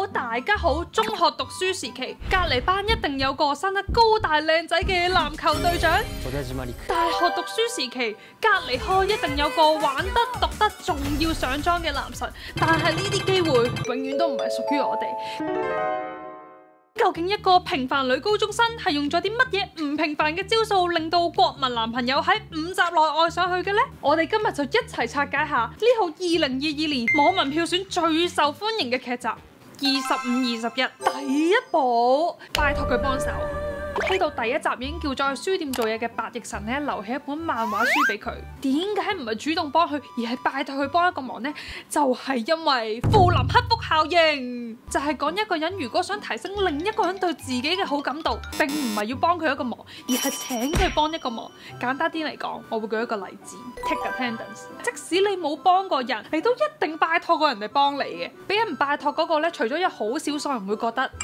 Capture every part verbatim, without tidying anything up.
好，大家好。中學讀書時期，隔離班一定有個生得高大靚仔嘅籃球隊長。大學讀書時期，隔離開一定有個玩得、讀得，仲要上妝嘅男神。但係呢啲機會永遠都唔係屬於我哋。究竟一個平凡女高中生係用咗啲乜嘢唔平凡嘅招數，令到國民男朋友喺五集內愛上去嘅呢？我哋今日就一齊拆解下呢套二零二二年網民票選最受歡迎嘅劇集《二十五二十一》第一部，拜託佢幫手。呢度第一集已經叫咗去書店做嘢嘅白奕晨咧，留起一本漫畫書俾佢。點解唔係主動幫佢，而係拜託佢幫一個忙呢？就係因為富林克福效應，就係講一個人如果想提升另一個人對自己嘅好感度，並唔係要幫佢一個忙，而係請佢幫一個忙。簡單啲嚟講，我會舉一個例子 ：take attendance。即使你冇幫過人，你都一定拜託過人哋幫你嘅。俾人拜託嗰個咧，除咗有好少數人會覺得。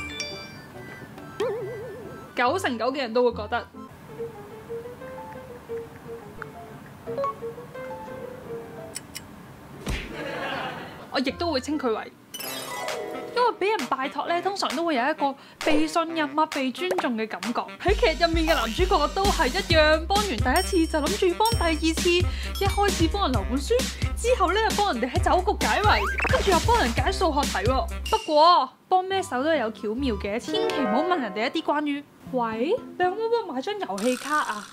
九成九嘅人都會覺得，我亦都會稱佢為，因為俾人拜託咧，通常都會有一個被信任啊、被尊重嘅感覺。喺劇入面嘅男主角都係一樣，幫完第一次就諗住幫第二次，一開始幫人留本書，之後咧又幫人哋喺酒局解圍，跟住又幫人解數學題喎。不過幫咩手都有巧妙嘅，千祈唔好問人哋一啲關於。喂，你可唔可以幫我買張遊戲卡啊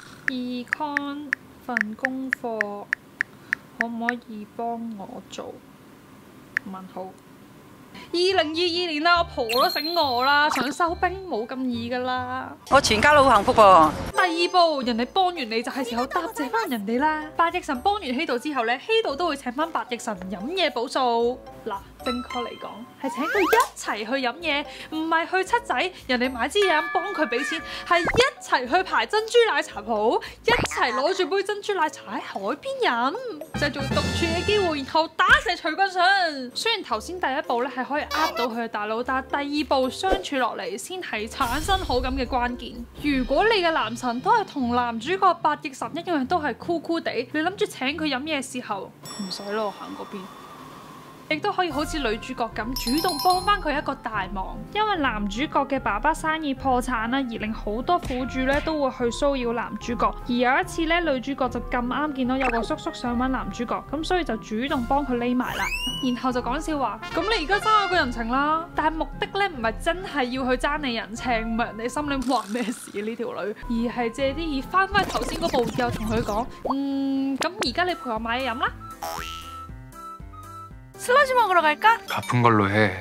？Econ 份功課可唔可以幫我做？問號。二零二二年啦，我婆都醒我啦，想收兵冇咁易噶啦。 我全家都好幸福喎。 第二步，人哋幫完你就係時候答謝翻人哋啦。白奕晨幫完希度之後咧，希度都會請翻白奕晨飲嘢補數。嗱，正確嚟講係請佢一齊去飲嘢，唔係去七仔人哋買支嘢飲幫佢俾錢，係一齊去排珍珠奶茶鋪，一齊攞住杯珍珠奶茶喺海邊飲，製造獨處嘅機會，然後打蛇隨棍上。雖然頭先第一步咧係可以呃到佢嘅大佬，但第二步相處落嚟先係產生好感嘅關鍵。如果你嘅男神都係同男主角白奕晨一樣，都係酷酷地，你諗住請佢飲嘢嘅時候，唔使咯，行嗰邊。亦都可以好似女主角咁主動幫翻佢一個大忙，因為男主角嘅爸爸生意破產啦，而令好多苦主咧都會去騷擾男主角。而有一次咧，女主角就咁啱見到有個叔叔想揾男主角，咁所以就主動幫佢匿埋啦。然後就講笑話：咁你而家爭我個人情啦！但係目的咧唔係真係要去爭你人情，唔係人哋心裏話咩事呢條女，而係借啲意翻翻頭先嗰步，又同佢講：嗯，咁而家你陪我買嘢飲啦。슬러지 먹으러 갈까? 갚은 걸로 해.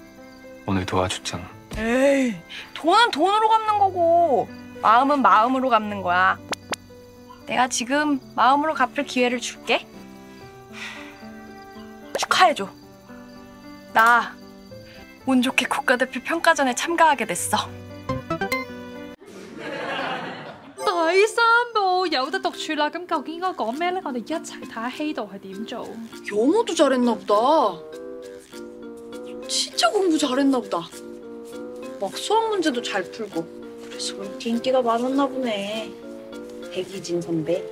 오늘 도와줬잖아. 에이, 돈은 돈으로 갚는 거고 마음은 마음으로 갚는 거야. 내가 지금 마음으로 갚을 기회를 줄게. 축하해줘. 나 운 좋게 국가대표 평가전에 참가하게 됐어. 第三步有得獨處啦，咁究竟應該講咩呢？我哋一齊睇下希度係點做。 영어도 잘했나 보다. 진짜 공부 잘했나 보다. 막 수학 문제도 잘 풀고. 그래서 그렇게 인기가 많았나 보네. 백이진 선배.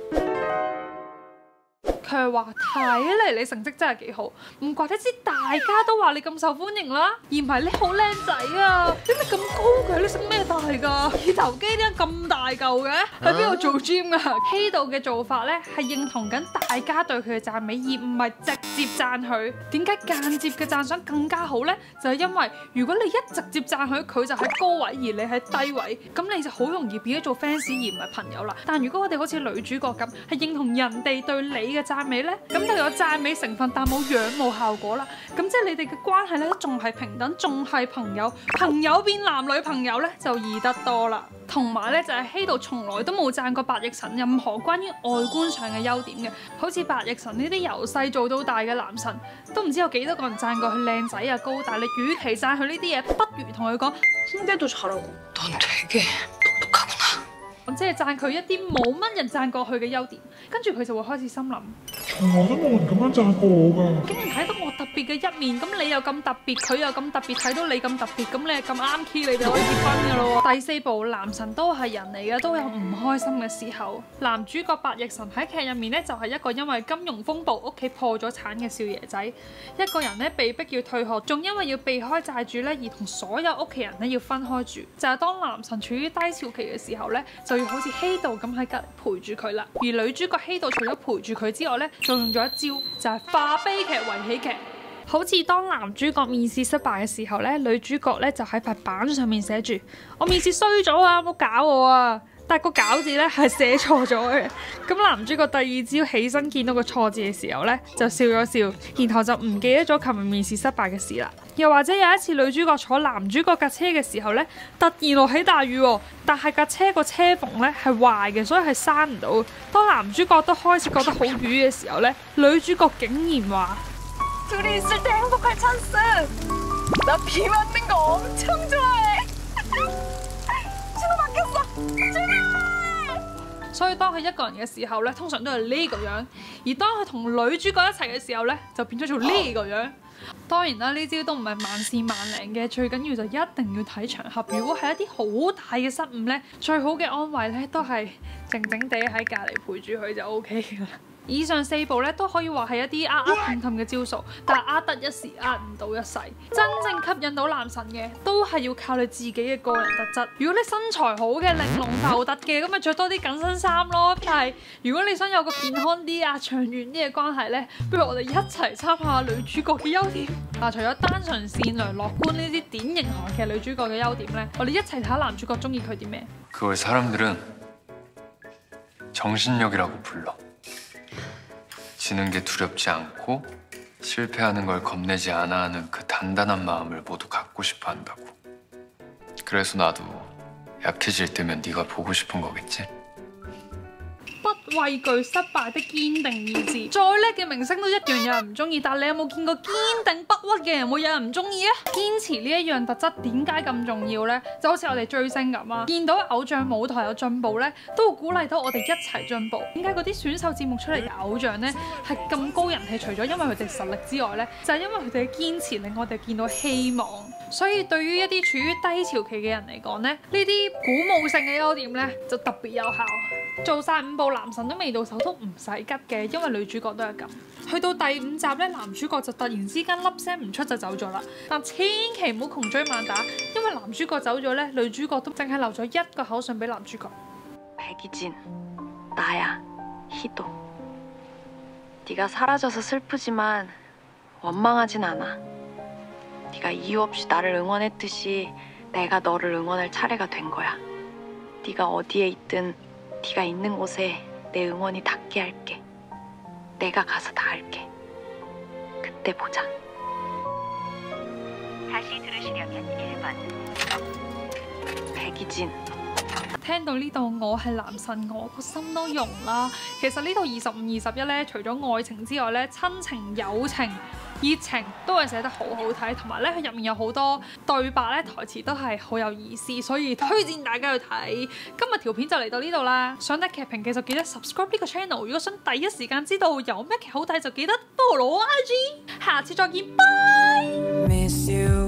佢話睇嚟你成績真係幾好，唔怪得知大家都話你咁受歡迎啦，而唔係你好靚仔啊！點解咁高嘅？你食咩大㗎？二頭肌點解咁大嚿嘅？喺邊度做 gym 啊？希度嘅做法咧係認同緊大家對佢嘅讚美，而唔係直接讚佢。點解間接嘅讚賞更加好咧？就係因為如果你一直接讚佢，佢就喺高位，而你喺低位，咁你就好容易變咗做 fans 而唔係朋友啦。但如果我哋好似女主角咁，係認同人哋對你嘅讚美咧，咁就有讚美成分，但冇仰慕效果啦。咁即係你哋嘅關係咧，都仲係平等，仲係朋友。朋友變男女朋友咧，就易得多啦。同埋咧，就係希度從來都冇讚過白奕晨任何關於外觀上嘅優點嘅。好似白奕晨呢啲由細做到大嘅男神，都唔知有幾多個人讚過佢靚仔啊、高大。你與其讚佢呢啲嘢，不如同佢講 홍대도 잘하고. 넌 되게 똑똑하구나. 即係讚佢一啲冇乜人讚過佢嘅優點，跟住佢就會開始心諗。 從來都冇人咁樣讚過我㗎。 竟然睇到我特別嘅一面，咁你又咁特別，佢又咁特別，睇到你咁特別，咁你係咁啱 key，你哋可以結婚㗎咯。第四部男神都係人嚟嘅，都有唔開心嘅時候。男主角白奕晨喺劇入面呢，就係一個因為金融風暴屋企破咗產嘅少爺仔，一個人呢，被逼要退學，仲因為要避開債主呢，而同所有屋企人呢要分開住。就係當男神處於低潮期嘅時候呢，就要好似希度咁喺隔離陪住佢啦。而女主角希度除咗陪住佢之外呢，仲用咗一招，就係化悲劇為喜劇。好似當男主角面試失敗嘅時候呢，女主角呢就喺塊板上面寫住：我面試衰咗啊，冇搞我啊！但係個搞字咧係寫錯咗嘅。咁男主角第二朝起身見到個錯字嘅時候咧，就笑咗笑，然後就唔記得咗琴日面試失敗嘅事啦。又或者有一次女主角坐男主角架車嘅時候咧，突然落起大雨喎，但係架車個車縫咧係壞嘅，所以係閂唔到。當男主角都開始覺得好瘀嘅時候咧，女主角竟然話：둘이 있을 때 행복할 찬스. 나 비 맞는 거 엄청 좋아해. 신호 바뀌었어. 所以當佢一個人嘅時候咧，通常都係呢個樣；而當佢同女主角一齊嘅時候咧，就變咗做呢個樣。當然啦，呢招都唔係萬事萬靈嘅，最緊要就一定要睇場合。如果係一啲好大嘅失誤咧，最好嘅安慰咧都係靜靜地喺隔離陪住佢就 O K 㗎啦。以上四部咧都可以話係一啲呃呃氹氹嘅招數，但係呃得一時呃唔到一世。真正吸引到男神嘅，都係要靠你自己嘅個人特質。如果你身材好嘅、玲瓏浮凸嘅，咁咪着多啲緊身衫咯。但係如果你想有個健康啲啊、長遠啲嘅關係咧，不如我哋一齊參考下女主角嘅優點。嗱，除咗單純善良樂觀呢啲典型韓劇女主角嘅優點咧，我哋一齊睇下男主角中意佢啲咩。 그걸 사람들은 정신력이라고 불러. 지는 게 두렵지 않고 실패하는 걸 겁내지 않아 하는 그 단단한 마음을 모두 갖고 싶어 한다고. 그래서 나도 약해질 때면 네가 보고 싶은 거겠지? 不畏懼失敗的堅定意志，再叻嘅明星都一樣有人唔中意，但係你有冇見過堅定不屈嘅人會有人唔中意啊？堅持呢一樣特質點解咁重要呢？就好似我哋追星咁啊，見到偶像舞台有進步呢，都會鼓勵到我哋一齊進步。點解嗰啲選秀節目出嚟嘅偶像呢係咁高人氣？除咗因為佢哋實力之外呢，就係因為佢哋嘅堅持令我哋見到希望。所以對於一啲處於低潮期嘅人嚟講呢，呢啲鼓舞性嘅優點呢就特別有效。做晒五部男神都未到手都唔使急嘅，因為女主角都係咁。去到第五集咧，男主角就突然之間粒聲唔出就走咗啦。但千祈唔好窮追猛打，因為男主角走咗咧，女主角都淨係留咗一個口信俾男主角。 백이진, 나야, 희도. 네가 사라져서 슬프지만 원망하진 않아. 네가 이유 없이 나를 응원했듯이 내가 너를 응원할 차례가 된 거야. 네가 어디에 있든 네가 있는 곳에 내 응원이 닿게 할게. 내가 가서 닿을게. 그때 보자. 다시 들으시려면 일 번. 백이진. 聽到呢度我係男神，我個心都融啦。其實呢套二十五二十一咧，除咗愛情之外咧，親情、友情、熱情都係寫得好好睇，同埋咧佢入面有好多對白咧，台詞都係好有意思，所以推薦大家去睇。今日條片就嚟到呢度啦，想睇劇評嘅就記得 subscribe 呢個 channel。如果想第一時間知道有咩劇好睇，就記得 follow 我 I G。下次再見，拜。